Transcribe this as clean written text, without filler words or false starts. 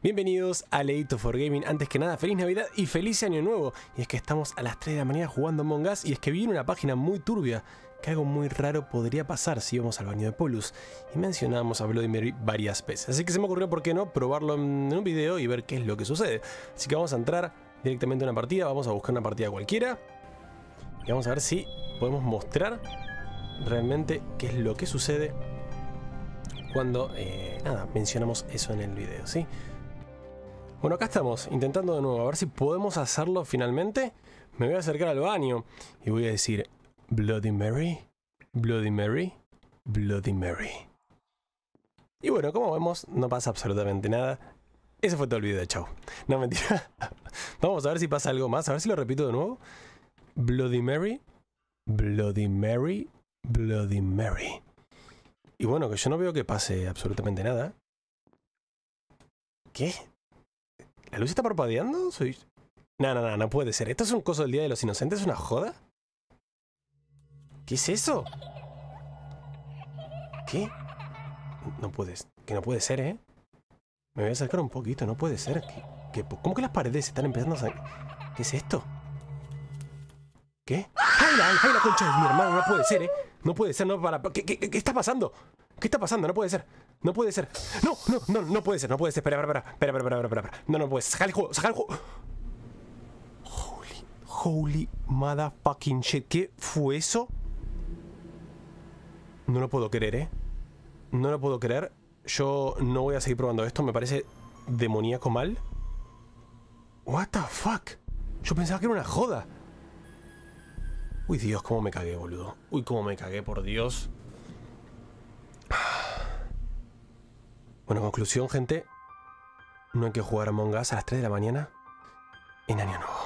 Bienvenidos a Leito for Gaming. Antes que nada, feliz Navidad y feliz Año Nuevo. Y es que estamos a las 3 de la mañana jugando Among Us. Y es que vi en una página muy turbia que algo muy raro podría pasar si íbamos al baño de Polus. Y mencionamos a Bloody Mary varias veces. Así que se me ocurrió, ¿por qué no?, probarlo en un video y ver qué es lo que sucede. Así que vamos a entrar directamente a una partida. Vamos a buscar una partida cualquiera. Y vamos a ver si podemos mostrar realmente qué es lo que sucede cuando, nada, mencionamos eso en el video, ¿sí? Bueno, acá estamos, intentando de nuevo, a ver si podemos hacerlo finalmente. Me voy a acercar al baño y voy a decir Bloody Mary, Bloody Mary, Bloody Mary. Y bueno, como vemos, no pasa absolutamente nada. Ese fue todo el video, chao. No, mentira. Vamos a ver si pasa algo más, a ver si lo repito de nuevo. Bloody Mary, Bloody Mary, Bloody Mary. Y bueno, que yo no veo que pase absolutamente nada. ¿Qué? ¿La luz está parpadeando? No puede ser. ¿Esto es un coso del Día de los Inocentes? ¿Es una joda? ¿Qué es eso? ¿Qué? No puedes. Que no puede ser, ¿eh? Me voy a acercar un poquito, no puede ser. ¿Cómo que las paredes están empezando a... ¿Qué es esto? ¿Qué? ¡Ay, la concha de mi hermano! No puede ser, ¿eh? No puede ser, no para... ¿Qué está pasando? ¿Qué está pasando? No puede ser. No puede ser. No puede ser, no puede ser. Espera. No puede ser. Saca el juego, saca el juego. Holy motherfucking shit. ¿Qué fue eso? No lo puedo creer, ¿eh? No lo puedo creer. Yo no voy a seguir probando esto. Me parece demoníaco mal. What the fuck? Yo pensaba que era una joda. Uy, Dios, cómo me cagué, boludo. Uy, cómo me cagué, por Dios. Bueno, conclusión, gente. No hay que jugar Among Us a las 3 de la mañana en Año Nuevo.